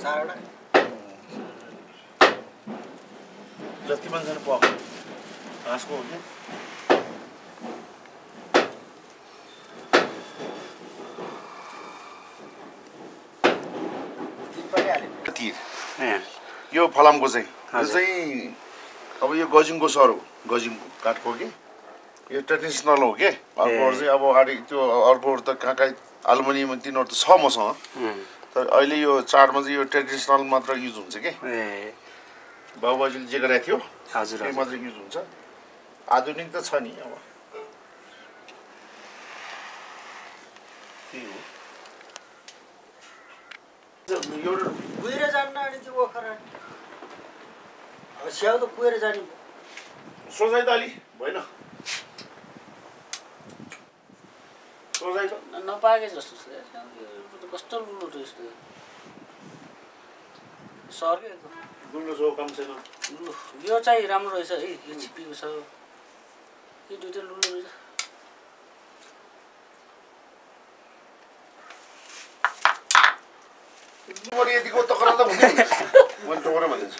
सारडा जति मान्छेले पाउँछ हाँसको हो कि तीर यो फलामको चाहिँ यो चाहिँ अब यो गजिङको सर हो गजिङको काठको कि यो ट्रेडिसनल हो के अर्कोहरू चाहिँ अब अगाडि त्यो अर्कोहरू त कहाँ कहाँ एल्युमिनियम तिनीहरू त छ मसँग तर अहिले यो चाडमा चाहिँ यो ट्रेडिसनल मात्र युज हुन्छ कि बाबुबाजेले जे गरेको थियो हजुर त्यही मात्र युज हुन्छ आधुनिक त छ नि अब त्यही हो कुहिर जान्न अनि त्यो ओखरा स्याउ त कुहिर जाने सोझाइ त अलि भएन सोझाइ त नपाके जस्तो छ कस्तो लुलो रहेछ सर्के गुल्लो छ काम छैन यो चाहिँ राम्रो रहेछ है यो छिपिएको छ यो दुईटा लुलो रहेछ मैले यतिको तक्रार त हुँदैन मैले टोकेर भनिदिन्छु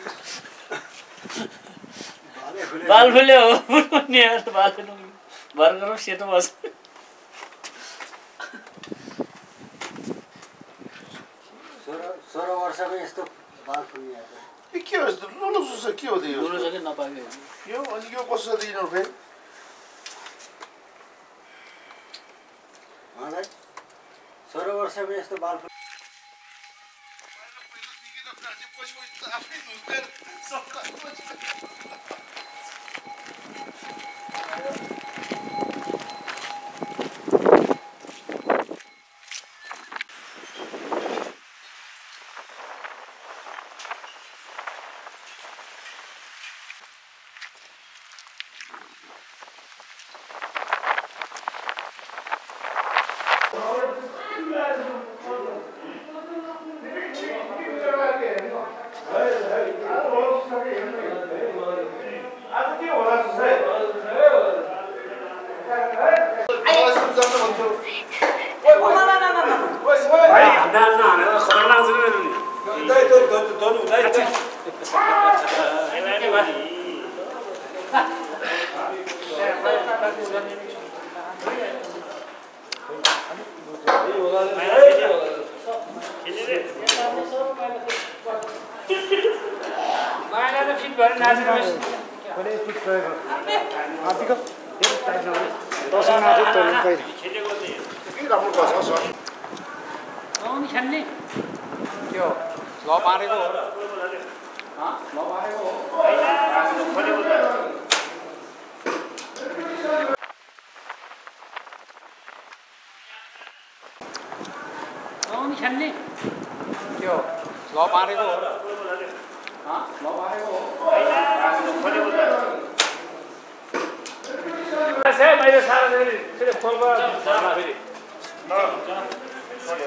बाल फुल्यो हो नि बाल भर्खर सेतो बस 16 वर्षको यस्तो बाल फुल्ने के हो यस्तो लुलो सुस के हो त्यो लुलो छ कि नपाके यो अनि यो कसो छ दिनु फेरि मलाई 16 वर्षको यस्तो बाल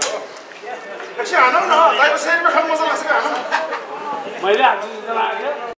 एकछिन हानौँ न दाइको शरीरमा खानु मजा लाग्छ कि हानौँ मैले आज